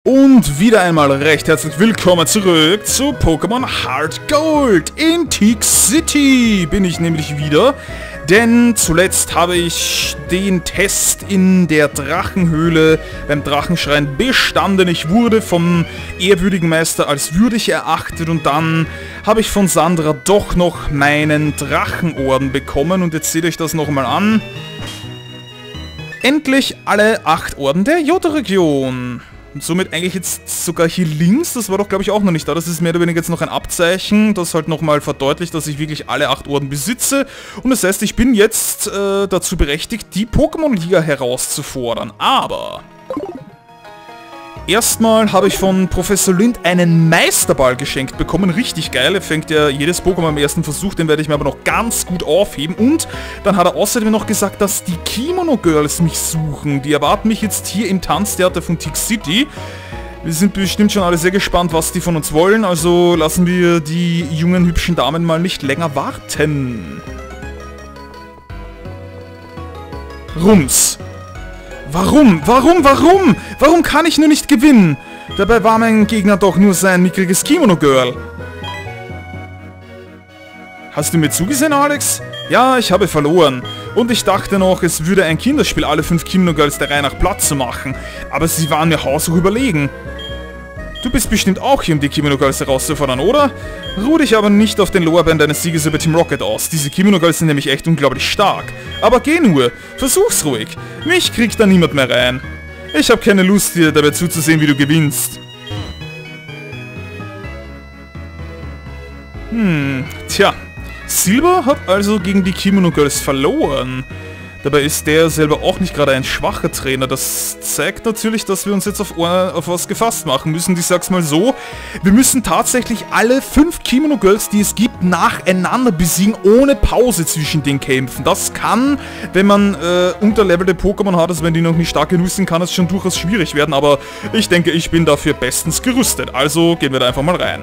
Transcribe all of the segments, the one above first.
Und wieder einmal recht herzlich willkommen zurück zu Pokémon Heart Gold. In Teak City bin ich nämlich wieder, denn zuletzt habe ich den Test in der Drachenhöhle beim Drachenschrein bestanden. Ich wurde vom ehrwürdigen Meister als würdig erachtet und dann habe ich von Sandra doch noch meinen Drachenorden bekommen und jetzt seht euch das nochmal an. Endlich alle 8 Orden der Johto-Region. Und somit eigentlich jetzt sogar hier links, das war doch glaube ich auch noch nicht da, das ist mehr oder weniger jetzt noch ein Abzeichen, das halt nochmal verdeutlicht, dass ich wirklich alle 8 Orden besitze. Und das heißt, ich bin jetzt dazu berechtigt, die Pokémon-Liga herauszufordern. Aber erstmal habe ich von Professor Lind einen Meisterball geschenkt bekommen, richtig geil, er fängt ja jedes Pokémon im ersten Versuch, den werde ich mir aber noch ganz gut aufheben. Und dann hat er außerdem noch gesagt, dass die Kimono Girls mich suchen, die erwarten mich jetzt hier im Tanztheater von Teak City. Wir sind bestimmt schon alle sehr gespannt, was die von uns wollen, also lassen wir die jungen, hübschen Damen mal nicht länger warten. Rums. Warum? Warum kann ich nur nicht gewinnen? Dabei war mein Gegner doch nur sein mickriges Kimono-Girl. Hast du mir zugesehen, Alex? Ja, ich habe verloren. Und ich dachte noch, es würde ein Kinderspiel, alle 5 Kimono-Girls der Reihe nach Platz zu machen. Aber sie waren mir haushoch überlegen. Du bist bestimmt auch hier, um die Kimono Girls herauszufordern, oder? Ruh dich aber nicht auf den Lorbeeren deines Sieges über Team Rocket aus. Diese Kimono Girls sind nämlich echt unglaublich stark. Aber geh nur, versuch's ruhig. Mich kriegt da niemand mehr rein. Ich habe keine Lust, dir dabei zuzusehen, wie du gewinnst. Tja. Silber hat also gegen die Kimono Girls verloren. Dabei ist der selber auch nicht gerade ein schwacher Trainer. Das zeigt natürlich, dass wir uns jetzt auf was gefasst machen müssen. Ich sag's mal so, wir müssen tatsächlich alle 5 Kimono Girls, die es gibt, nacheinander besiegen, ohne Pause zwischen den Kämpfen. Das kann, wenn man unterlevelte Pokémon hat, also wenn die noch nicht stark genug sind, kann es schon durchaus schwierig werden. Aber ich denke, ich bin dafür bestens gerüstet. Also gehen wir da einfach mal rein.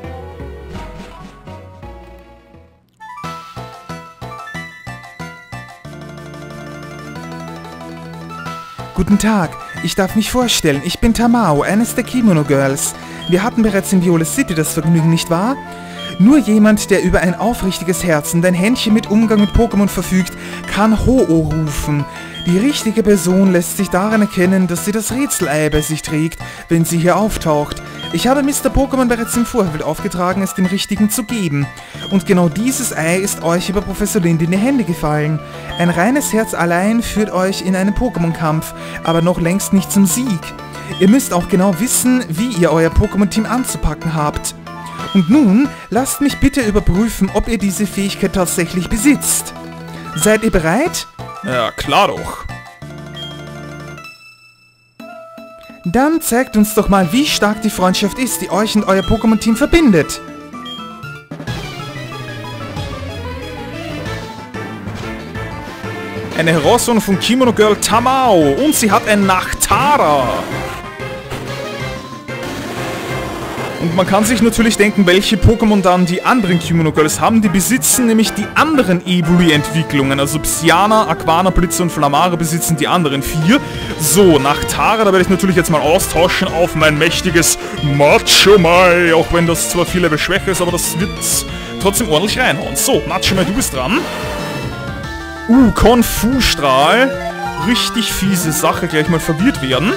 Guten Tag, ich darf mich vorstellen, ich bin Tamao, eines der Kimono Girls. Wir hatten bereits in Violet City das Vergnügen, nicht wahr? Nur jemand, der über ein aufrichtiges Herz und ein Händchen mit Umgang mit Pokémon verfügt, kann Ho-Oh rufen. Die richtige Person lässt sich daran erkennen, dass sie das Rätselei bei sich trägt, wenn sie hier auftaucht. Ich habe Mr. Pokémon bereits im Vorfeld aufgetragen, es dem Richtigen zu geben. Und genau dieses Ei ist euch über Professor Lind in die Hände gefallen. Ein reines Herz allein führt euch in einen Pokémon-Kampf, aber noch längst nicht zum Sieg. Ihr müsst auch genau wissen, wie ihr euer Pokémon-Team anzupacken habt. Und nun, lasst mich bitte überprüfen, ob ihr diese Fähigkeit tatsächlich besitzt. Seid ihr bereit? Ja, klar doch. Dann zeigt uns doch mal, wie stark die Freundschaft ist, die euch und euer Pokémon-Team verbindet. Eine Herausforderung von Kimono Girl Tamao und sie hat ein Nachtara. Und man kann sich natürlich denken, welche Pokémon dann die anderen Kimono Girls haben. Die besitzen nämlich die anderen Evoli-Entwicklungen. Also Psyana, Aquana, Blitze und Flammare besitzen die anderen 4. So, Nachtara, da werde ich natürlich jetzt mal austauschen auf mein mächtiges Machomai. Auch wenn das zwar viel Level schwächer ist, aber das wird trotzdem ordentlich reinhauen. So, Machomai, du bist dran. Konfu-Strahl. Richtig fiese Sache, gleich mal verwirrt werden.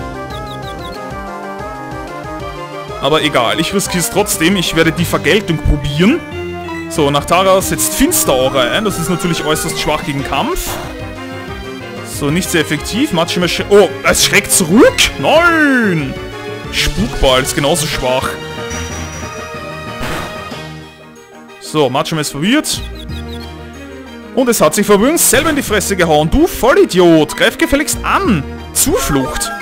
Aber egal, ich riskiere es trotzdem. Ich werde die Vergeltung probieren. So, Nachtara setzt Finsteraura ein. Das ist natürlich äußerst schwach gegen Kampf. So, nicht sehr effektiv. Machomai... Oh, es schreckt zurück? Nein! Spukball ist genauso schwach. So, Machomai ist verwirrt. Und es hat sich verwirrt selber in die Fresse gehauen. Du Vollidiot! Greif gefälligst an! Zuflucht!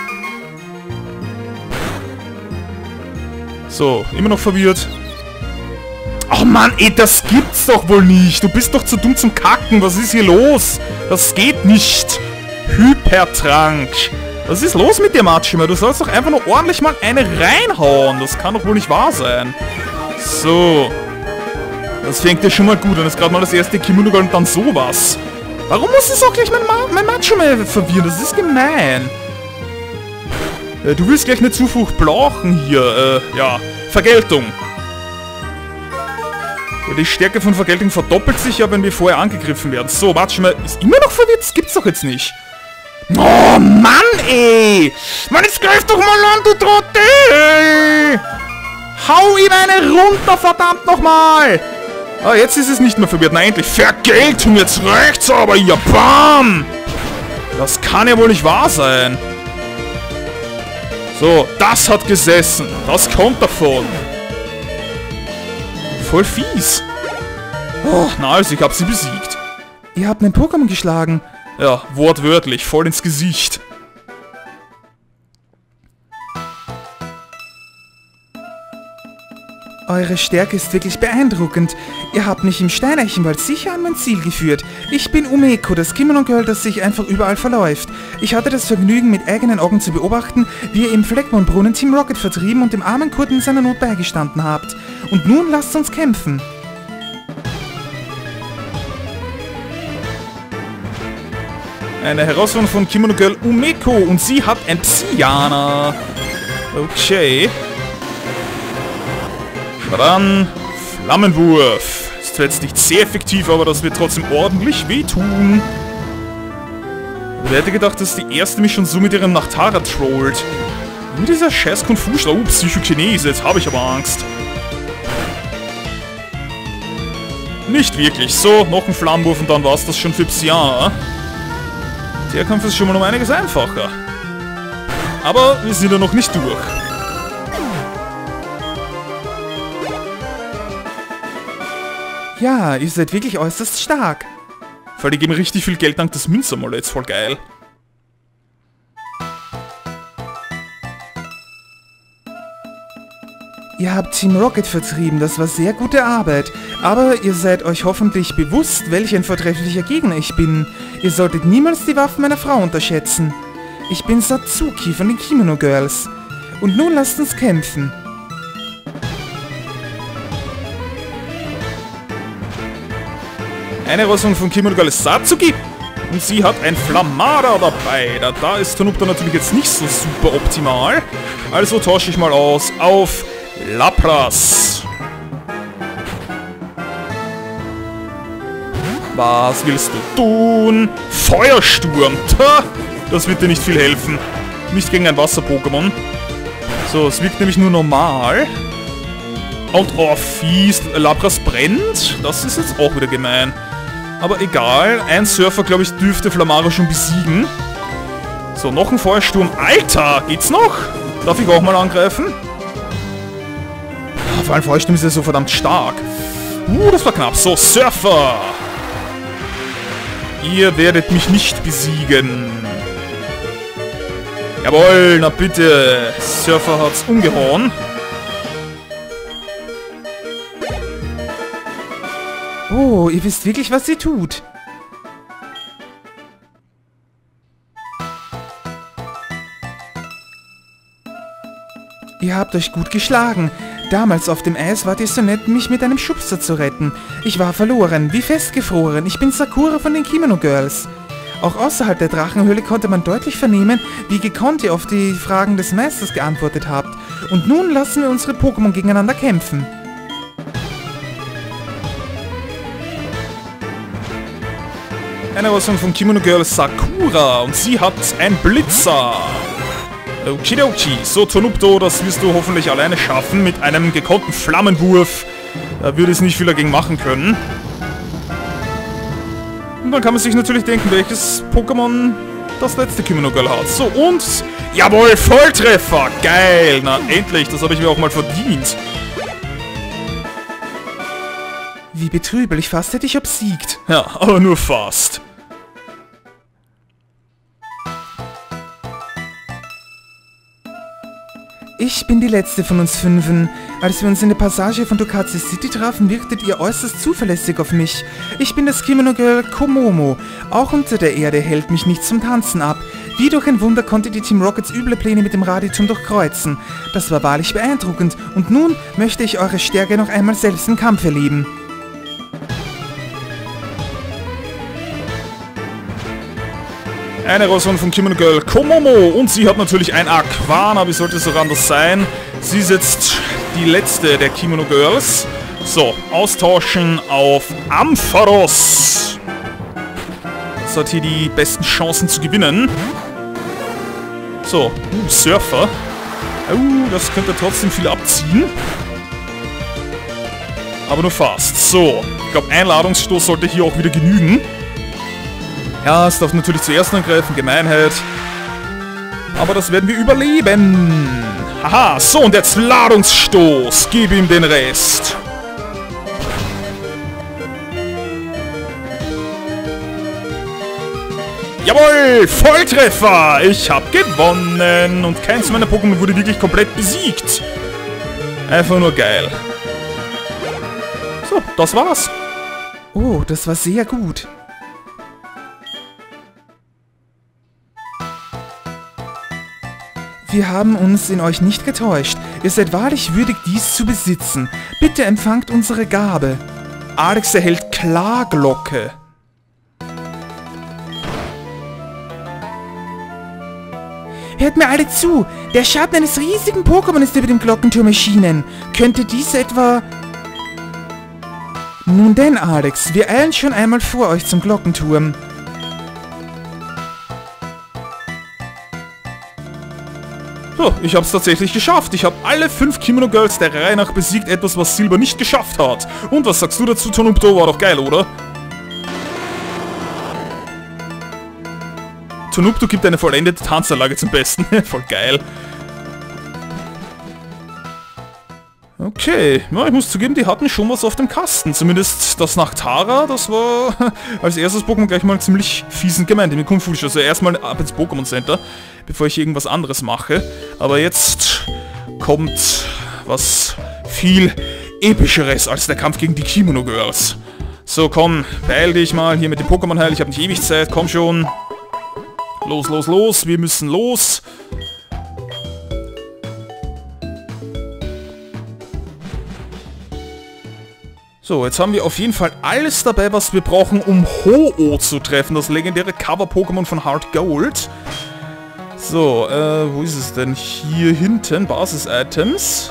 So, immer noch verwirrt. Oh Mann, ey, das gibt's doch wohl nicht. Du bist doch zu dumm zum Kacken. Was ist hier los? Das geht nicht. Hypertrank. Was ist los mit dir, Machomai? Du sollst doch einfach nur ordentlich mal eine reinhauen. Das kann doch wohl nicht wahr sein. So. Das fängt ja schon mal gut an. Das ist gerade mal das erste Kimono Girl und dann sowas. Warum muss es auch gleich mein Machomai verwirren? Das ist gemein. Du willst gleich eine Zuflucht brauchen hier. Ja, Vergeltung. Die Stärke von Vergeltung verdoppelt sich ja, wenn wir vorher angegriffen werden. So, warte schon mal. Ist immer noch verwirrt? Das gibt's doch jetzt nicht. Oh, Mann, ey! Mann, jetzt greif doch mal an, du Trottel! Hau ihm eine runter, verdammt nochmal! Ah, jetzt ist es nicht mehr verwirrt. Na, endlich. Vergeltung, jetzt reicht's aber hier. Bam! Das kann ja wohl nicht wahr sein. So, das hat gesessen. Das kommt davon. Voll fies. Oh, na also, ich hab sie besiegt. Ihr habt einen Pokémon geschlagen. Ja, wortwörtlich, voll ins Gesicht. Eure Stärke ist wirklich beeindruckend. Ihr habt mich im Steineichenwald sicher an mein Ziel geführt. Ich bin Umeko, das Kimono-Girl, das sich einfach überall verläuft. Ich hatte das Vergnügen, mit eigenen Augen zu beobachten, wie ihr im Fleckmon-Brunnen Team Rocket vertrieben und dem armen Kurt in seiner Not beigestanden habt. Und nun lasst uns kämpfen. Eine Herausforderung von Kimono Girl Umeko und sie hat ein Psyana. Okay. Dann Flammenwurf. Ist zwar jetzt nicht sehr effektiv, aber das wird trotzdem ordentlich wehtun. Wer hätte gedacht, dass die erste mich schon so mit ihrem Nachtara trollt? Nur dieser scheiß Konfuschler. Oh, Psychokinese, jetzt habe ich aber Angst. Nicht wirklich. So, noch ein Flammenwurf und dann war es das schon für Psyana. Der Kampf ist schon mal um einiges einfacher. Aber wir sind ja noch nicht durch. Ja, ihr seid wirklich äußerst stark. Weil die geben richtig viel Geld dank des Münzamulets, voll geil. Ihr habt Team Rocket vertrieben, das war sehr gute Arbeit. Aber ihr seid euch hoffentlich bewusst, welch ein vortrefflicher Gegner ich bin. Ihr solltet niemals die Waffen meiner Frau unterschätzen. Ich bin Satsuki von den Kimono Girls. Und nun lasst uns kämpfen. Eine Rüstung von Kimono Girl ist Satsuki. Und sie hat ein Flammada dabei. Da ist Tanupta natürlich jetzt nicht so super optimal. Also tausche ich mal aus auf Lapras. Was willst du tun? Feuersturm. Tja, das wird dir nicht viel helfen. Nicht gegen ein Wasser-Pokémon. So, es wirkt nämlich nur normal. Und oh, fies. Lapras brennt. Das ist jetzt auch wieder gemein. Aber egal. Ein Surfer, glaube ich, dürfte Flammara schon besiegen. So, noch ein Feuersturm. Alter, geht's noch? Darf ich auch mal angreifen? Vor allem Feuersturm ist ja so verdammt stark. Das war knapp. So, Surfer. Ihr werdet mich nicht besiegen. Jawohl, na bitte. Surfer hat's umgehauen. Oh, ihr wisst wirklich, was ihr tut. Ihr habt euch gut geschlagen. Damals auf dem Eis wart ihr so nett, mich mit einem Schubser zu retten. Ich war verloren, wie festgefroren. Ich bin Sakura von den Kimono Girls. Auch außerhalb der Drachenhöhle konnte man deutlich vernehmen, wie gekonnt ihr auf die Fragen des Meisters geantwortet habt. Und nun lassen wir unsere Pokémon gegeneinander kämpfen. Eine Rüstung von Kimono Girl Sakura und sie hat ein Blitzer. Okidoki. So, Tanupto, das wirst du hoffentlich alleine schaffen mit einem gekonnten Flammenwurf. Da würde es nicht viel dagegen machen können. Und dann kann man sich natürlich denken, welches Pokémon das letzte Kimono Girl hat. So, und... Jawohl, Volltreffer! Geil! Na, endlich, das habe ich mir auch mal verdient. Wie betrüblich, fast hätte ich obsiegt. Ja, aber nur fast. Ich bin die letzte von uns Fünfen. Als wir uns in der Passage von Dokatsu City trafen, wirktet ihr äußerst zuverlässig auf mich. Ich bin das Kimono Girl Komomo. Auch unter der Erde hält mich nichts zum Tanzen ab. Wie durch ein Wunder konnte die Team Rockets üble Pläne mit dem Raditum durchkreuzen. Das war wahrlich beeindruckend. Und nun möchte ich eure Stärke noch einmal selbst im Kampf erleben. Eine Herausforderung von Kimono Girl Komomo. Und sie hat natürlich ein Aquana. Wie sollte es auch anders sein? Sie ist jetzt die letzte der Kimono Girls. So, austauschen auf Ampharos. Das hat hier die besten Chancen zu gewinnen. So, Surfer. Das könnte trotzdem viel abziehen. Aber nur fast. So, ich glaube, ein Ladungsstoß sollte hier auch wieder genügen. Ja, es darf natürlich zuerst angreifen, Gemeinheit. Aber das werden wir überleben. Haha, so und jetzt Ladungsstoß. Gib ihm den Rest. Jawohl, Volltreffer. Ich habe gewonnen. Und keins meiner Pokémon wurde wirklich komplett besiegt. Einfach nur geil. So, das war's. Oh, das war sehr gut. Wir haben uns in euch nicht getäuscht. Ihr seid wahrlich würdig, dies zu besitzen. Bitte empfangt unsere Gabe. Alex erhält Klarglocke. Hört mir alle zu. Der Schatten eines riesigen Pokémon ist über dem Glockenturm erschienen. Könnte dies etwa... Nun denn, Alex, wir eilen schon einmal vor euch zum Glockenturm. So, ich hab's tatsächlich geschafft. Ich habe alle 5 Kimono Girls der Reihe nach besiegt, etwas, was Silber nicht geschafft hat. Und was sagst du dazu, Tonupto? War doch geil, oder? Tonupto gibt eine vollendete Tanzanlage zum Besten. Voll geil. Okay, ja, ich muss zugeben, die hatten schon was auf dem Kasten. Zumindest das Nachtara, das war als erstes Pokémon gleich mal ziemlich fiesen gemeint. Mir kommt Fuß, also erstmal ab ins Pokémon Center, bevor ich irgendwas anderes mache. Aber jetzt kommt was viel epischeres als der Kampf gegen die Kimono Girls. So, komm, beeil dich mal hier mit dem Pokémon Heil. Ich habe nicht ewig Zeit, komm schon. Los, los, los, wir müssen los. So, jetzt haben wir auf jeden Fall alles dabei, was wir brauchen, um Ho-Oh zu treffen. Das legendäre Cover-Pokémon von Heart Gold. So, wo ist es denn? Hier hinten, Basis-Items.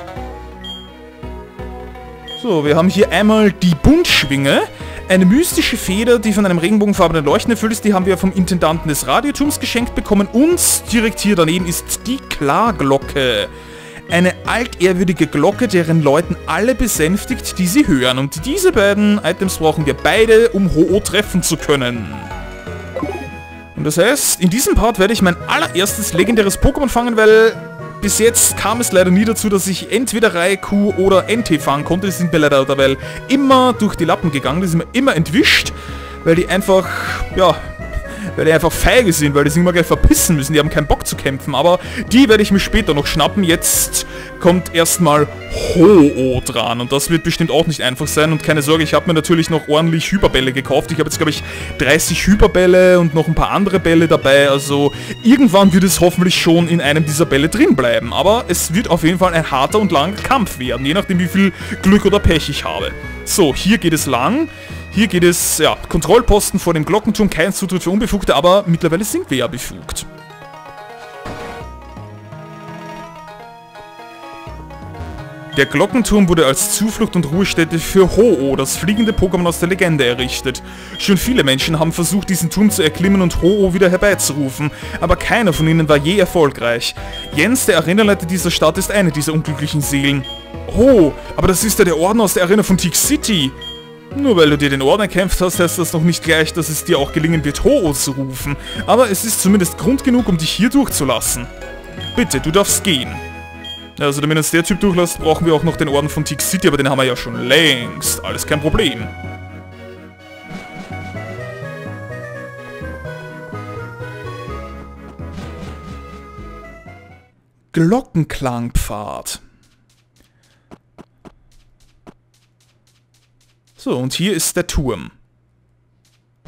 So, wir haben hier einmal die Buntschwinge. Eine mystische Feder, die von einem regenbogenfarbenen Leuchten erfüllt ist, die haben wir vom Intendanten des Radioturms geschenkt bekommen. Und direkt hier daneben ist die Klarglocke. Eine altehrwürdige Glocke, deren Läuten alle besänftigt, die sie hören. Und diese beiden Items brauchen wir beide, um Ho-Oh treffen zu können. Und das heißt, in diesem Part werde ich mein allererstes legendäres Pokémon fangen, weil bis jetzt kam es leider nie dazu, dass ich entweder Raikou oder NT fangen konnte. Die sind mir leider dabei immer durch die Lappen gegangen, die sind mir immer entwischt, weil die einfach, ja, weil die einfach feige sind, weil die sich immer gleich verpissen müssen, die haben keinen Bock zu kämpfen, aber die werde ich mir später noch schnappen. Jetzt kommt erstmal Ho-Oh dran und das wird bestimmt auch nicht einfach sein und keine Sorge, ich habe mir natürlich noch ordentlich Hyperbälle gekauft. Ich habe jetzt, glaube ich, 30 Hyperbälle und noch ein paar andere Bälle dabei, also irgendwann wird es hoffentlich schon in einem dieser Bälle drin bleiben, aber es wird auf jeden Fall ein harter und langer Kampf werden, je nachdem wie viel Glück oder Pech ich habe. So, hier geht es lang. Hier geht es, ja, Kontrollposten vor dem Glockenturm, kein Zutritt für Unbefugte, aber mittlerweile sind wir ja befugt. Der Glockenturm wurde als Zuflucht und Ruhestätte für Ho-Oh, das fliegende Pokémon aus der Legende, errichtet. Schon viele Menschen haben versucht, diesen Turm zu erklimmen und Ho-Oh wieder herbeizurufen, aber keiner von ihnen war je erfolgreich. Jens, der Arenaleiter dieser Stadt, ist eine dieser unglücklichen Seelen. Oh, aber das ist ja der Orden aus der Arena von Tick City. Nur weil du dir den Orden erkämpft hast, heißt das noch nicht gleich, dass es dir auch gelingen wird, Ho-Oh zu rufen. Aber es ist zumindest Grund genug, um dich hier durchzulassen. Bitte, du darfst gehen. Also, damit uns der Typ durchlässt, brauchen wir auch noch den Orden von Tick City, aber den haben wir ja schon längst. Alles kein Problem. Glockenklangpfad. So, und hier ist der Turm.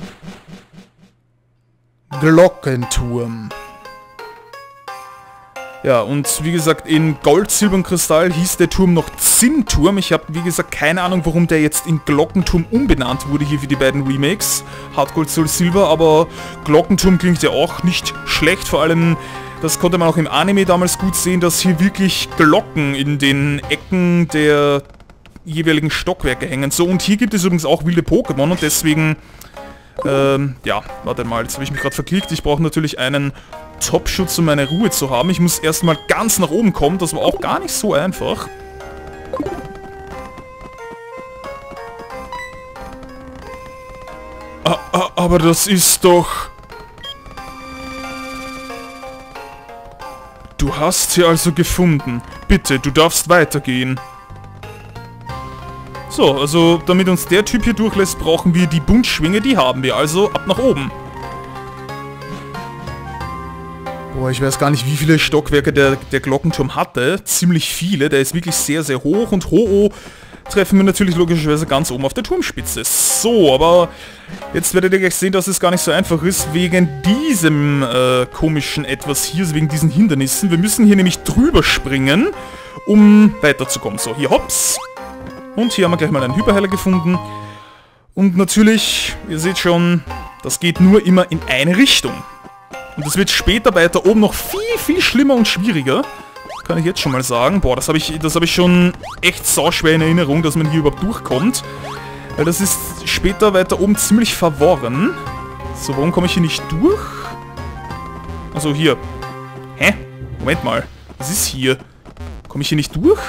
Glockenturm. Ja, und wie gesagt, in Gold, Silber und Kristall hieß der Turm noch Zinnturm. Ich habe, wie gesagt, keine Ahnung, warum der jetzt in Glockenturm umbenannt wurde hier für die beiden Remakes. Hard Gold, Soul Silver, aber Glockenturm klingt ja auch nicht schlecht. Vor allem, das konnte man auch im Anime damals gut sehen, dass hier wirklich Glocken in den Ecken der jeweiligen Stockwerke hängen. So, und hier gibt es übrigens auch wilde Pokémon und deswegen... ja, warte mal, jetzt habe ich mich gerade verklickt. Ich brauche natürlich einen Top-Schutz, um meine Ruhe zu haben. Ich muss erstmal ganz nach oben kommen, das war auch gar nicht so einfach. Aber das ist doch... Du hast sie also gefunden. Bitte, du darfst weitergehen. So, also damit uns der Typ hier durchlässt, brauchen wir die Buntschwinge, die haben wir, also ab nach oben. Boah, ich weiß gar nicht, wie viele Stockwerke der Glockenturm hatte. Ziemlich viele, der ist wirklich sehr, sehr hoch und Ho-Oh treffen wir natürlich logischerweise ganz oben auf der Turmspitze. So, aber jetzt werdet ihr gleich sehen, dass es gar nicht so einfach ist, wegen diesem komischen Etwas hier, also wegen diesen Hindernissen. Wir müssen hier nämlich drüber springen, um weiterzukommen. So, hier hops. Und hier haben wir gleich mal einen Hyperheiler gefunden. Und natürlich, ihr seht schon, das geht nur immer in eine Richtung. Und das wird später weiter oben noch viel, viel schlimmer und schwieriger. Kann ich jetzt schon mal sagen. Boah, das hab ich schon echt sauschwer in Erinnerung, dass man hier überhaupt durchkommt. Weil das ist später weiter oben ziemlich verworren. So, warum komme ich hier nicht durch? Also hier. Hä? Moment mal. Was ist hier? Komme ich hier nicht durch?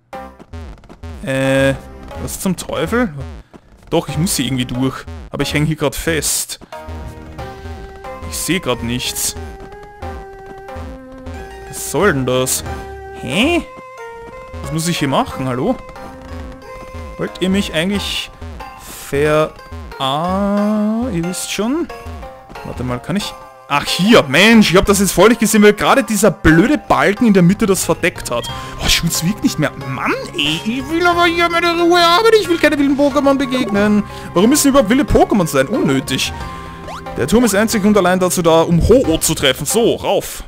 Was zum Teufel? Doch, ich muss hier irgendwie durch. Aber ich hänge hier gerade fest. Ich sehe gerade nichts. Was soll denn das? Hä? Was muss ich hier machen? Hallo? Wollt ihr mich eigentlich ihr wisst schon? Warte mal, kann ich... Ach hier, Mensch, ich habe das jetzt voll nicht gesehen, weil gerade dieser blöde Balken in der Mitte das verdeckt hat. Oh, Schutz wiegt nicht mehr. Mann, ey, ich will aber hier meine Ruhe haben, ich will keine wilden Pokémon begegnen. Warum müssen überhaupt wilde Pokémon sein? Unnötig. Der Turm ist einzig und allein dazu da, um Ho-Oh zu treffen. So, rauf.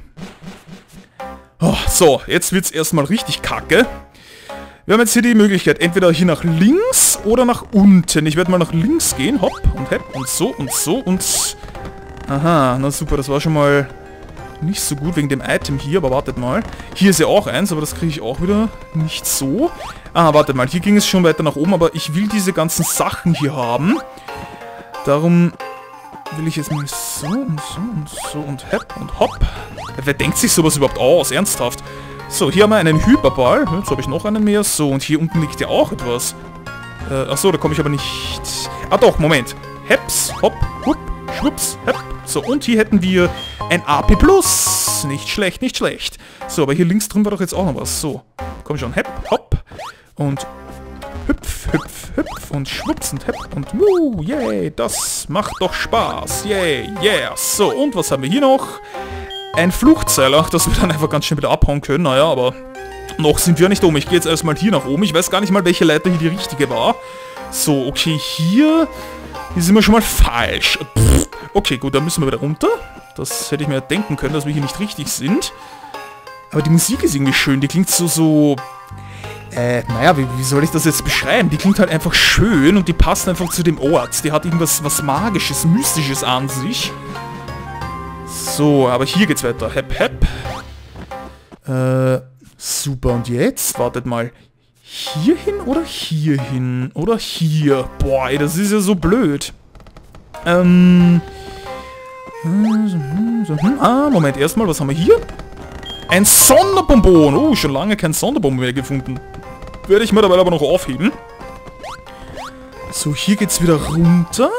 Oh, so, jetzt wird's erstmal richtig kacke. Wir haben jetzt hier die Möglichkeit, entweder hier nach links oder nach unten. Ich werde mal nach links gehen, hopp und hepp und so und so und... Aha, na super, das war schon mal nicht so gut wegen dem Item hier, aber wartet mal. Hier ist ja auch eins, aber das kriege ich auch wieder nicht so. Ah, wartet mal, hier ging es schon weiter nach oben, aber ich will diese ganzen Sachen hier haben. Darum will ich jetzt mal so und so und so und hepp und hopp. Wer denkt sich sowas überhaupt aus? Ernsthaft. So, hier haben wir einen Hyperball. Jetzt habe ich noch einen mehr. So, und hier unten liegt ja auch etwas. Achso, da komme ich aber nicht... Ah doch, Moment. Heps, hopp, hupp, schwupps, hepp. So, und hier hätten wir ein AP+. Nicht schlecht, nicht schlecht. So, aber hier links drin war doch jetzt auch noch was. So, komm schon, hepp, hopp. Und hüpf, hüpf, hüpf. Und schwupps und hepp und wuh, yay. Das macht doch Spaß. Yay, yeah. So, und was haben wir hier noch? Ein Fluchtseil, ach, dass wir dann einfach ganz schnell wieder abhauen können. Naja, aber noch sind wir nicht oben. Ich gehe jetzt erstmal hier nach oben. Ich weiß gar nicht mal, welche Leiter hier die richtige war. So, okay, hier sind wir schon mal falsch. Pff. Okay, gut, dann müssen wir wieder runter. Das hätte ich mir denken können, dass wir hier nicht richtig sind. Aber die Musik ist irgendwie schön. Die klingt so... naja, wie soll ich das jetzt beschreiben? Die klingt halt einfach schön und die passt einfach zu dem Ort. Die hat irgendwas was Magisches, Mystisches an sich. So, aber hier geht's weiter. Hepp, hepp. Super, und jetzt? Wartet mal. Hier hin oder hier hin? Oder hier? Boah, ey, das ist ja so blöd. Moment, erstmal, was haben wir hier? Ein Sonderbonbon. Oh, schon lange kein Sonderbonbon mehr gefunden. Werde ich mir dabei aber noch aufheben. So, hier geht's wieder runter.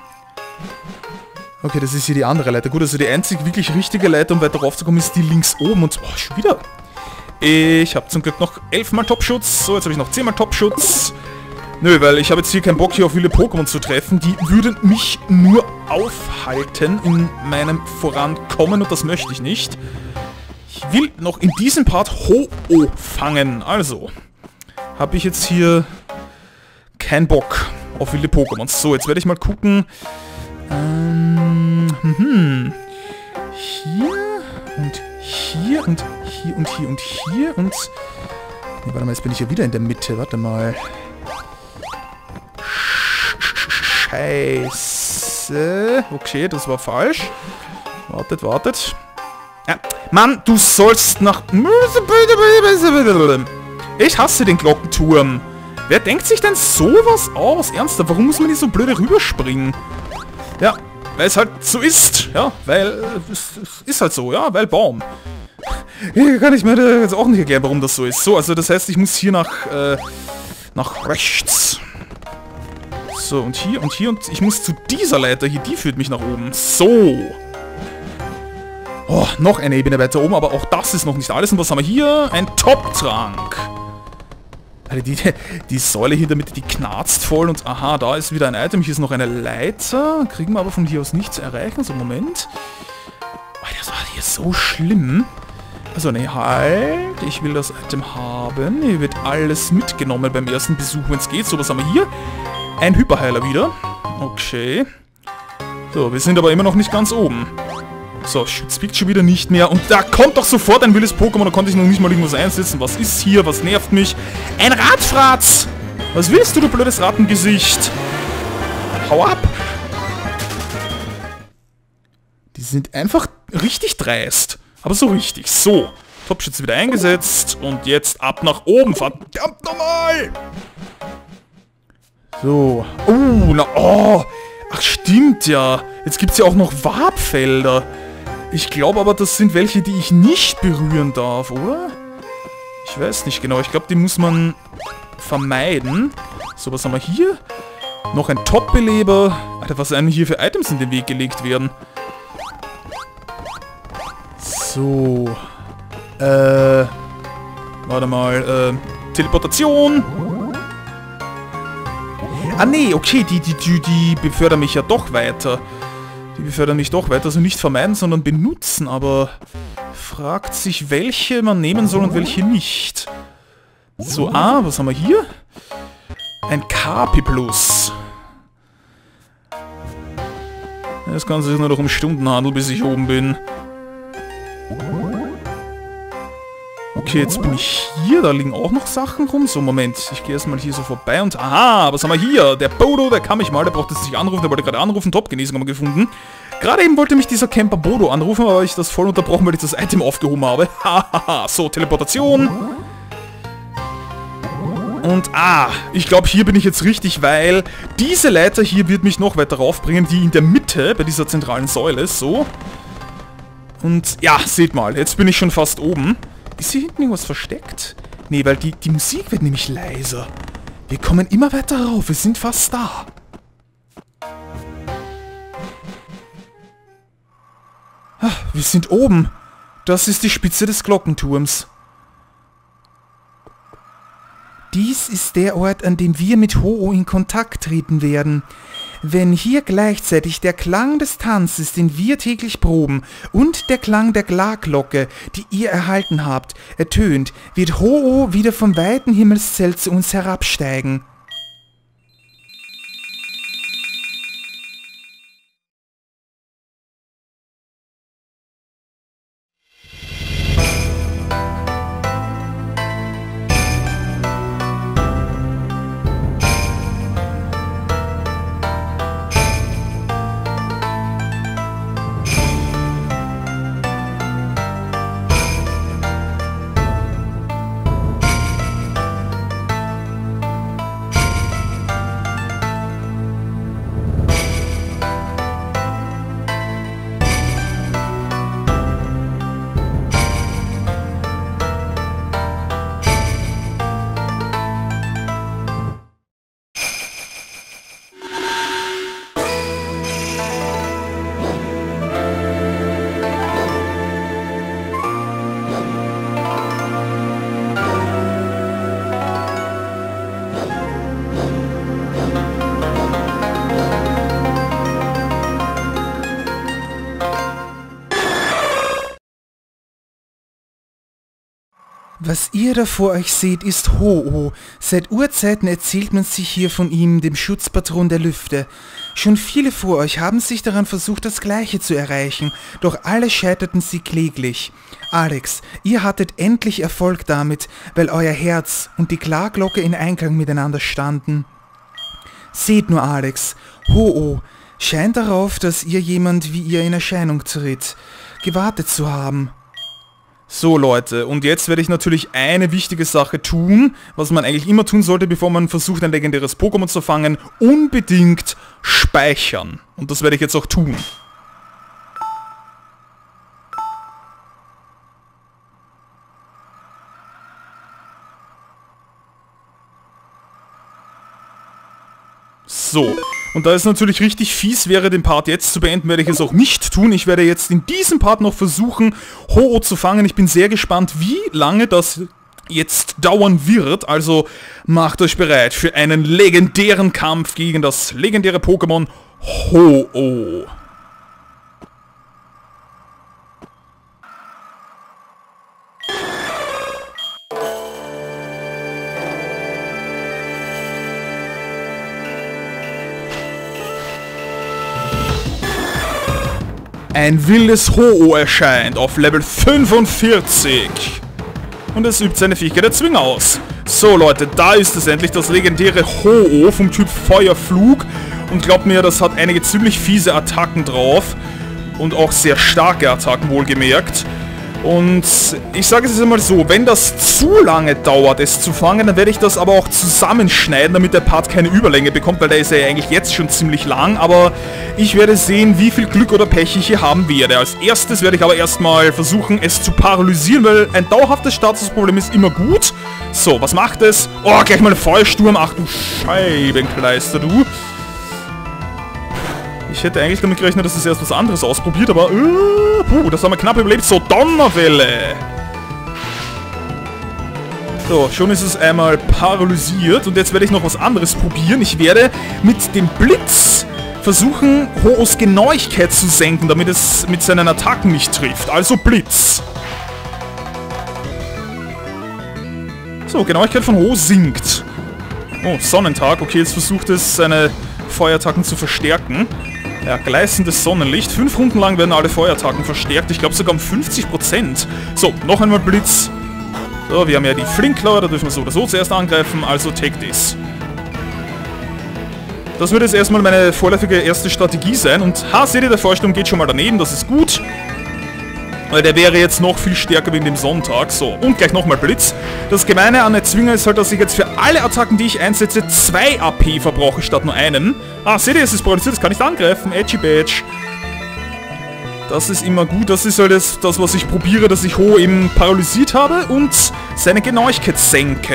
Okay, das ist hier die andere Leiter. Gut, also die einzig wirklich richtige Leiter, um weiter raufzukommen, ist die links oben. Und, oh, schon wieder. Ich habe zum Glück noch 11 mal Topschutz. So, jetzt habe ich noch 10 mal Topschutz. Nö, weil ich habe jetzt hier keinen Bock, hier auf viele Pokémon zu treffen. Die würden mich nur aufhalten in meinem Vorankommen und das möchte ich nicht. Ich will noch in diesem Part Ho-Oh fangen. Also, habe ich jetzt hier keinen Bock auf wilde Pokémon. So, jetzt werde ich mal gucken. Hier? und hier und hier und hier und hier und... Nee, warte mal, jetzt bin ich ja wieder in der Mitte. Warte mal. Scheiße. Okay, das war falsch. Wartet, wartet. Mann, du sollst nach... Ich hasse den Glockenturm. Wer denkt sich denn sowas aus? Ernsthaft, warum muss man nicht so blöde rüberspringen? Ja, weil es halt so ist. Ja, weil... Es ist halt so, ja, weil Baum. Kann ich mir jetzt auch nicht erklären, warum das so ist. So, also das heißt, ich muss hier nach rechts. So, und hier und ich muss zu dieser Leiter hier, die führt mich nach oben. So. Oh, noch eine Ebene weiter oben, aber auch das ist noch nicht alles. Und was haben wir hier? Ein Top-Trank. Die Säule hier, damit die knarzt voll und aha, da ist wieder ein Item. Hier ist noch eine Leiter. Kriegen wir aber von hier aus nicht zu erreichen. So, Moment. Oh, das war hier so schlimm. Also, ne, halt. Ich will das Item haben. Hier wird alles mitgenommen beim ersten Besuch, wenn es geht. So, was haben wir hier? Ein Hyperheiler wieder. Okay. So, wir sind aber immer noch nicht ganz oben. So, spickt schon wieder nicht mehr. Und da kommt doch sofort ein wildes Pokémon. Da konnte ich noch nicht mal irgendwas einsetzen. Was ist hier? Was nervt mich? Ein Radfratz! Was willst du blödes Rattengesicht? Hau ab! Die sind einfach richtig dreist. Aber so richtig. So. Topschütze wieder eingesetzt. Und jetzt ab nach oben. Verdammt nochmal! So. Oh, na, oh. Ach, stimmt ja. Jetzt gibt es ja auch noch Wabfelder. Ich glaube aber, das sind welche, die ich nicht berühren darf, oder? Ich weiß nicht genau. Ich glaube, die muss man vermeiden. So, was haben wir hier? Noch ein Top-Beleber. Alter, was einem hier für Items in den Weg gelegt werden. So. Warte mal. Teleportation. Ah, nee, okay. Die befördern mich ja doch weiter. Die befördern mich doch weiter. Also nicht vermeiden, sondern benutzen. Aber fragt sich, welche man nehmen soll und welche nicht. So, was haben wir hier? Ein KP Plus. Das Ganze ist nur noch um Stunden handeln, bis ich oben bin. Okay, jetzt bin ich hier. Da liegen auch noch Sachen rum. So, Moment. Ich gehe erstmal hier so vorbei und... Aha, was haben wir hier? Der Bodo, der kann mich mal. Der braucht jetzt nicht anrufen. Der wollte gerade anrufen. Top-Genesung haben wir gefunden. Gerade eben wollte mich dieser Camper Bodo anrufen, aber ich das voll unterbrochen, weil ich das Item aufgehoben habe. Hahaha. So, Teleportation. Und ich glaube, hier bin ich jetzt richtig, weil diese Leiter hier wird mich noch weiter raufbringen, die in der Mitte, bei dieser zentralen Säule, so. Und ja, seht mal, jetzt bin ich schon fast oben. Ist hier hinten irgendwas versteckt? Nee, weil die Musik wird nämlich leiser. Wir kommen immer weiter rauf, wir sind fast da. Wir sind oben. Das ist die Spitze des Glockenturms. Dies ist der Ort, an dem wir mit Ho-Oh in Kontakt treten werden. Wenn hier gleichzeitig der Klang des Tanzes, den wir täglich proben, und der Klang der Klarglocke, die ihr erhalten habt, ertönt, wird Ho-Oh wieder vom weiten Himmelszelt zu uns herabsteigen. Was ihr da vor euch seht, ist Ho-Oh. Seit Urzeiten erzählt man sich hier von ihm, dem Schutzpatron der Lüfte. Schon viele vor euch haben sich daran versucht, das Gleiche zu erreichen, doch alle scheiterten sie kläglich. Alex, ihr hattet endlich Erfolg damit, weil euer Herz und die Klarglocke in Einklang miteinander standen. Seht nur, Alex, Ho-Oh scheint darauf, dass ihr jemand wie ihr in Erscheinung tritt, gewartet zu haben. So Leute, und jetzt werde ich natürlich eine wichtige Sache tun, was man eigentlich immer tun sollte, bevor man versucht, ein legendäres Pokémon zu fangen. Unbedingt speichern. Und das werde ich jetzt auch tun. So, und da es natürlich richtig fies wäre, den Part jetzt zu beenden, werde ich es auch nicht tun. Ich werde jetzt in diesem Part noch versuchen, Ho-Oh zu fangen. Ich bin sehr gespannt, wie lange das jetzt dauern wird. Also macht euch bereit für einen legendären Kampf gegen das legendäre Pokémon Ho-Oh. Ein wildes Ho-Oh erscheint auf Level 45. Und es übt seine Fähigkeit der Zwinger aus. So Leute, da ist es endlich, das legendäre Ho-Oh vom Typ Feuerflug. Und glaubt mir, das hat einige ziemlich fiese Attacken drauf. Und auch sehr starke Attacken, wohlgemerkt. Und ich sage es jetzt einmal so, wenn das zu lange dauert, es zu fangen, dann werde ich das aber auch zusammenschneiden, damit der Part keine Überlänge bekommt, weil der ist ja eigentlich jetzt schon ziemlich lang, aber ich werde sehen, wie viel Glück oder Pech ich hier haben werde. Als erstes werde ich aber erstmal versuchen, es zu paralysieren, weil ein dauerhaftes Statusproblem ist immer gut. So, was macht es? Oh, gleich mal ein Feuersturm. Ach du Scheibenkleister, du. Ich hätte eigentlich damit gerechnet, dass es erst was anderes ausprobiert, aber das haben wir knapp überlebt. So, Donnerwelle. So, schon ist es einmal paralysiert und jetzt werde ich noch was anderes probieren. Ich werde mit dem Blitz versuchen, Ho-Ohs Genauigkeit zu senken, damit es mit seinen Attacken nicht trifft. Also Blitz. So, Genauigkeit von Ho-Oh sinkt. Oh, Sonnentag. Okay, jetzt versucht es, seine Feuerattacken zu verstärken. Ja, gleißendes Sonnenlicht. 5 Runden lang werden alle Feuerattacken verstärkt. Ich glaube sogar um 50%. So, noch einmal Blitz. So, wir haben ja die Flinklauer, da dürfen wir so oder so zuerst angreifen. Also take this. Das wird jetzt erstmal meine vorläufige erste Strategie sein. Und seht ihr, der Feuersturm geht schon mal daneben. Das ist gut. Weil der wäre jetzt noch viel stärker wegen dem Sonntag. So, und gleich nochmal Blitz. Das Gemeine an der Zwinger ist halt, dass ich jetzt für alle Attacken, die ich einsetze, 2 AP verbrauche statt nur einen. Seht ihr, es ist paralysiert, das kann ich angreifen. Edgy Badge. Das ist immer gut. Das ist halt das, was ich probiere, dass ich Ho eben paralysiert habe und seine Genauigkeit senke.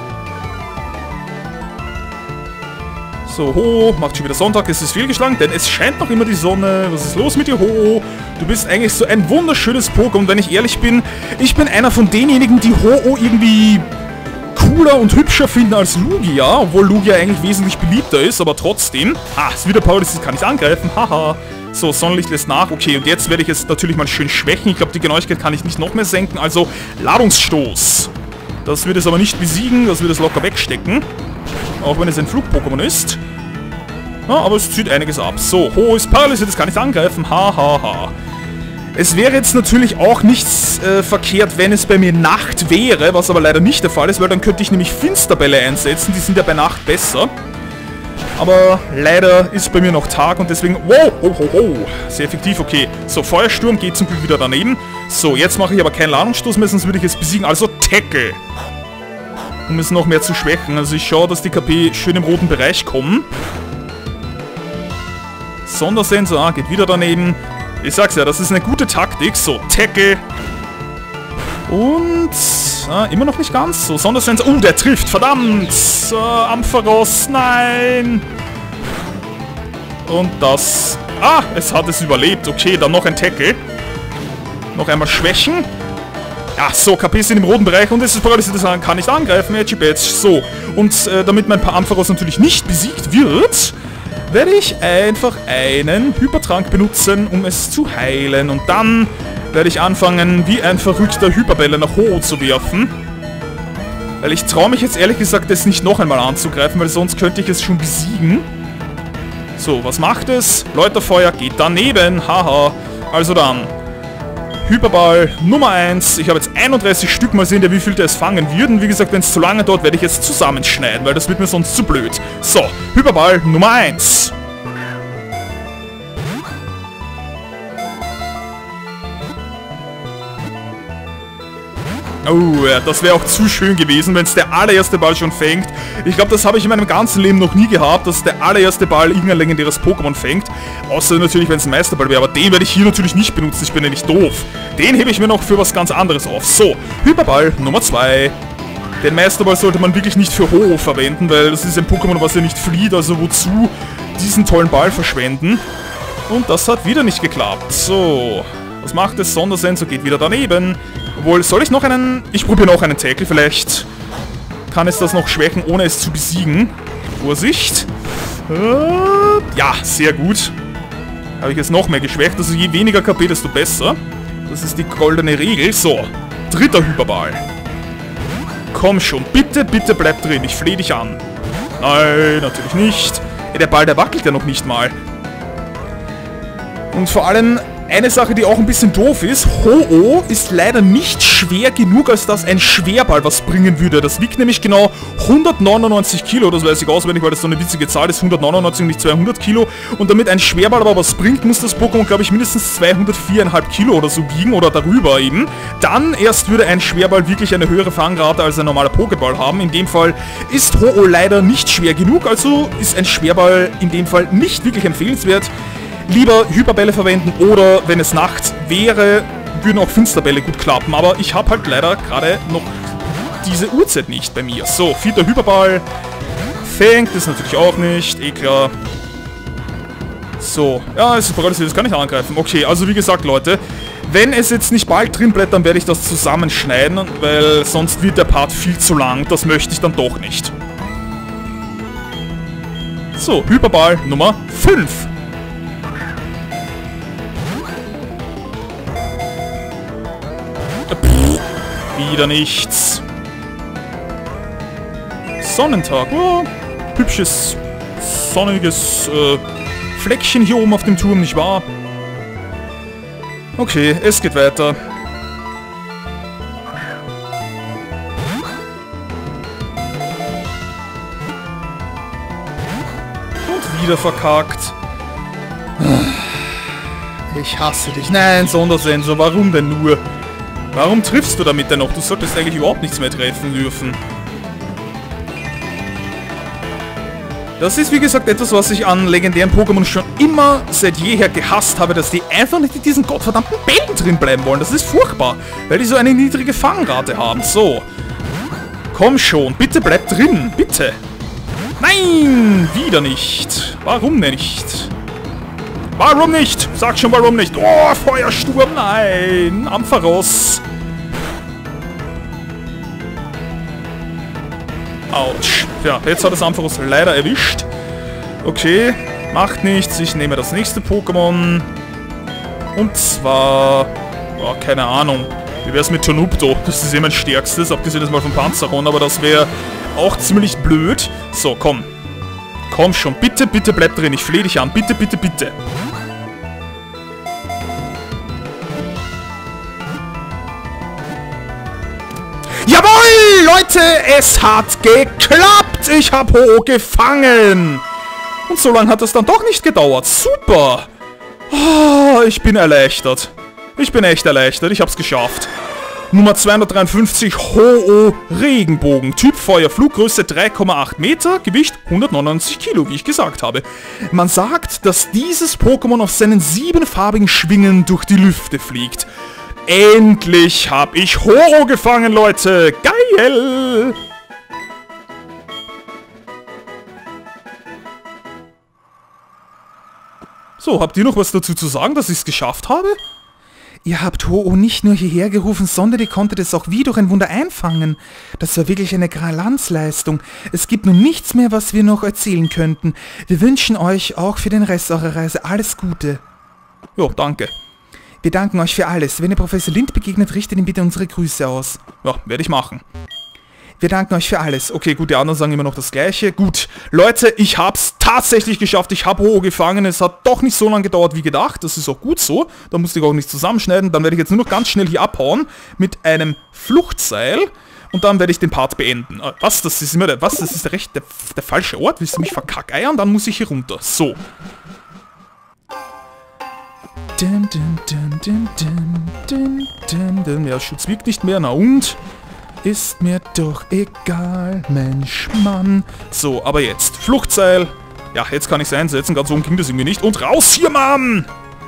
So, Ho macht schon wieder Sonntag, es ist fehlgeschlagen, denn es scheint noch immer die Sonne. Was ist los mit dir, Ho? Du bist eigentlich so ein wunderschönes Pokémon, wenn ich ehrlich bin. Ich bin einer von denjenigen, die Ho irgendwie cooler und hübscher finden als Lugia, obwohl Lugia eigentlich wesentlich beliebter ist, aber trotzdem. Ist wieder paralysiert, kann ich angreifen, haha. So, Sonnenlicht lässt nach, okay, und jetzt werde ich es natürlich mal schön schwächen. Ich glaube, die Genauigkeit kann ich nicht noch mehr senken, also Ladungsstoß. Das wird es aber nicht besiegen, das wird es locker wegstecken. Auch wenn es ein Flug-Pokémon ist. Ja, aber es zieht einiges ab. So, Ho ist paralysiert, das kann ich angreifen. Hahaha. Es wäre jetzt natürlich auch nichts verkehrt, wenn es bei mir Nacht wäre, was aber leider nicht der Fall ist, weil dann könnte ich nämlich Finsterbälle einsetzen. Die sind ja bei Nacht besser. Aber leider ist bei mir noch Tag und deswegen... Wow, sehr effektiv, okay. So, Feuersturm geht zum Glück wieder daneben. So, jetzt mache ich aber keinen Ladungsstoß mehr, sonst würde ich es besiegen. Also Tackle. Um es noch mehr zu schwächen. Also ich schaue, dass die KP schön im roten Bereich kommen. Sondersensor, geht wieder daneben. Ich sag's ja, das ist eine gute Taktik. So, Tackle. Und... immer noch nicht ganz. So, Sondersensor. Der trifft, verdammt. Ampharos, nein. Und das... es hat es überlebt. Okay, dann noch ein Tackle. Noch einmal schwächen. Ja, so, KP sind im roten Bereich und es ist paralysiert, das kann nicht angreifen, Edgy Badge. So, und damit mein Ampharos natürlich nicht besiegt wird, werde ich einfach einen Hypertrank benutzen, um es zu heilen. Und dann werde ich anfangen, wie ein verrückter Hyperbälle nach Ho zu werfen. Weil ich traue mich jetzt ehrlich gesagt, das nicht noch einmal anzugreifen, weil sonst könnte ich es schon besiegen. So, was macht es? Läuterfeuer geht daneben. Haha. Also dann. Hyperball Nummer 1. Ich habe jetzt 31 Stück. Mal sehen, wie viel es fangen würden. Wie gesagt, wenn es zu lange dauert, werde ich jetzt zusammenschneiden, weil das wird mir sonst zu blöd. So, Hyperball Nummer 1. Oh, ja, das wäre auch zu schön gewesen, wenn es der allererste Ball schon fängt. Ich glaube, das habe ich in meinem ganzen Leben noch nie gehabt, dass der allererste Ball irgendein legendäres Pokémon fängt. Außer natürlich, wenn es ein Meisterball wäre. Aber den werde ich hier natürlich nicht benutzen. Ich bin ja nicht doof. Den hebe ich mir noch für was ganz anderes auf. So, Hyperball Nummer 2. Den Meisterball sollte man wirklich nicht für Ho-Oh verwenden, weil das ist ein Pokémon, was ja nicht flieht. Also wozu diesen tollen Ball verschwenden? Und das hat wieder nicht geklappt. So, was macht es? Sondersensor geht wieder daneben. Obwohl, soll ich noch einen... Ich probiere noch einen Tackle. Vielleicht kann es das noch schwächen, ohne es zu besiegen. Vorsicht. Ja, sehr gut. Habe ich jetzt noch mehr geschwächt. Also je weniger KP, desto besser. Das ist die goldene Regel. So, dritter Hyperball. Komm schon, bitte, bitte bleib drin. Ich flehe dich an. Nein, natürlich nicht. Ja, der Ball, der wackelt ja noch nicht mal. Und vor allem... Eine Sache, die auch ein bisschen doof ist, Ho-Oh ist leider nicht schwer genug, als dass ein Schwerball was bringen würde. Das wiegt nämlich genau 199 Kilo, das weiß ich auswendig, weil das so eine witzige Zahl ist, 199 und nicht 200 Kilo. Und damit ein Schwerball aber was bringt, muss das Pokémon, glaube ich, mindestens 204,5 Kilo oder so wiegen oder darüber eben. Dann erst würde ein Schwerball wirklich eine höhere Fangrate als ein normaler Pokéball haben. In dem Fall ist Ho-Oh leider nicht schwer genug, also ist ein Schwerball in dem Fall nicht wirklich empfehlenswert. Lieber Hyperbälle verwenden oder, wenn es Nacht wäre, würden auch Finsterbälle gut klappen. Aber ich habe halt leider gerade noch diese Uhrzeit nicht bei mir. So, vierter Hyperball. Fängt es natürlich auch nicht. Eh klar. So, ja, es ist paralysiert, das kann ich angreifen. Okay, also wie gesagt, Leute, wenn es jetzt nicht bald drin bleibt, dann werde ich das zusammenschneiden, weil sonst wird der Part viel zu lang. Das möchte ich dann doch nicht. So, Hyperball Nummer 5. Wieder nichts. Sonnentag. Oh, hübsches, sonniges Fleckchen hier oben auf dem Turm, nicht wahr? Okay, es geht weiter. Und wieder verkackt. Ich hasse dich. Nein, Sondersensor, warum denn nur? Warum triffst du damit denn noch? Du solltest eigentlich überhaupt nichts mehr treffen dürfen. Das ist wie gesagt etwas, was ich an legendären Pokémon schon immer seit jeher gehasst habe, dass die einfach nicht in diesen gottverdammten Bällen drin bleiben wollen. Das ist furchtbar, weil die so eine niedrige Fangrate haben. So. Komm schon, bitte bleib drin, bitte. Nein, wieder nicht. Warum denn nicht? Warum nicht? Sag schon, warum nicht? Oh, Feuersturm, nein. Ampharos. Autsch. Ja, jetzt hat das Ampharos leider erwischt. Okay, macht nichts. Ich nehme das nächste Pokémon. Und zwar... Oh, keine Ahnung. Wie wär's mit Tonupto? Das ist immer mein stärkstes, abgesehen jetzt mal von Panzeron, aber das wäre auch ziemlich blöd. So, komm. Komm schon, bitte, bitte bleib drin. Ich flehe dich an. Bitte, bitte, bitte. Jawohl, Leute, es hat geklappt. Ich habe Ho-Oh gefangen. Und so lange hat das dann doch nicht gedauert. Super. Oh, ich bin erleichtert. Ich bin echt erleichtert. Ich habe es geschafft. Nummer 253, Ho-Oh Regenbogen. Typ Feuer, Fluggröße 3,8 Meter, Gewicht 199 Kilo, wie ich gesagt habe. Man sagt, dass dieses Pokémon auf seinen 7farbigen Schwingen durch die Lüfte fliegt. Endlich habe ich Ho-Oh gefangen, Leute! Geil! So, habt ihr noch was dazu zu sagen, dass ich es geschafft habe? Ihr habt Ho-Oh nicht nur hierher gerufen, sondern ihr konntet es auch wie durch ein Wunder einfangen. Das war wirklich eine Glanzleistung. Es gibt nun nichts mehr, was wir noch erzählen könnten. Wir wünschen euch auch für den Rest eurer Reise alles Gute. Jo, danke. Wir danken euch für alles. Wenn ihr Professor Lind begegnet, richtet ihm bitte unsere Grüße aus. Ja, werde ich machen. Wir danken euch für alles. Okay, gut, die anderen sagen immer noch das Gleiche. Gut, Leute, ich hab's tatsächlich geschafft. Ich habe Ho-Oh gefangen. Es hat doch nicht so lange gedauert wie gedacht. Das ist auch gut so. Da musste ich auch nicht zusammenschneiden. Dann werde ich jetzt nur noch ganz schnell hier abhauen mit einem Fluchtseil. Und dann werde ich den Part beenden. Was? Das ist immer der... Was? Das ist der falsche Ort? Willst du mich verkackeiern? Dann muss ich hier runter. So. Ja, Schutz wiegt nicht mehr. Na und? Ist mir doch egal, Mensch, Mann. So, aber jetzt. Fluchtseil. Ja, jetzt kann ich es einsetzen. Ganz oben ging das irgendwie nicht. Und raus hier, Mann!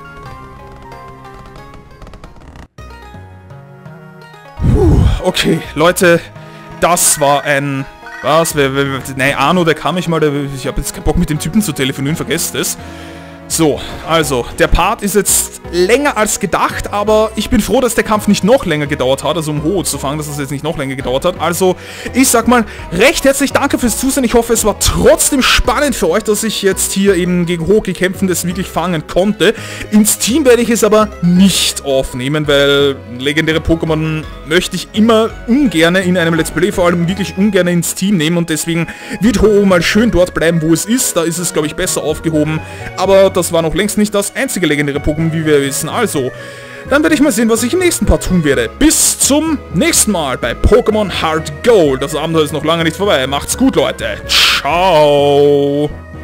Okay, Leute, das war ein... Was? Nein, Arno, der kam ich mal... Ich habe jetzt keinen Bock mit dem Typen zu telefonieren, vergesst es. So, also, der Part ist jetzt länger als gedacht, aber ich bin froh, dass der Kampf nicht noch länger gedauert hat, also um Ho-Oh zu fangen, dass es jetzt nicht noch länger gedauert hat. Also, ich sag mal, recht herzlich danke fürs Zusehen. Ich hoffe, es war trotzdem spannend für euch, dass ich jetzt hier eben gegen Ho-Oh gekämpft und das wirklich fangen konnte. Ins Team werde ich es aber nicht aufnehmen, weil legendäre Pokémon möchte ich immer ungern in einem Let's Play, vor allem wirklich ungern ins Team nehmen und deswegen wird Ho-Oh mal schön dort bleiben, wo es ist. Da ist es, glaube ich, besser aufgehoben, aber das war noch längst nicht das einzige legendäre Pokémon, wie wir wissen. Also, dann werde ich mal sehen, was ich im nächsten Part tun werde. Bis zum nächsten Mal bei Pokémon Heart Gold. Das Abenteuer ist noch lange nicht vorbei. Macht's gut, Leute. Ciao.